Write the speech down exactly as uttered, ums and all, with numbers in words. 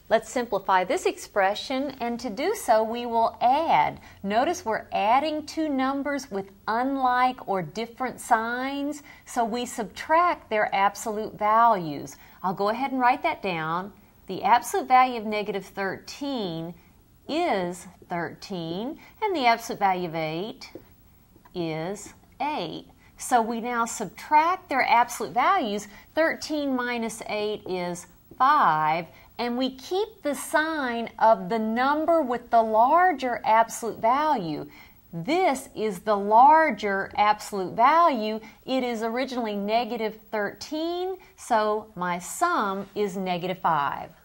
Let's simplify this expression, and to do so we will add. Notice we're adding two numbers with unlike or different signs, so we subtract their absolute values. I'll go ahead and write that down. The absolute value of negative thirteen is thirteen, and the absolute value of eight is eight. So we now subtract their absolute values. thirteen minus eight is five, and we keep the sign of the number with the larger absolute value. This is the larger absolute value. It is originally negative thirteen, so my sum is negative five.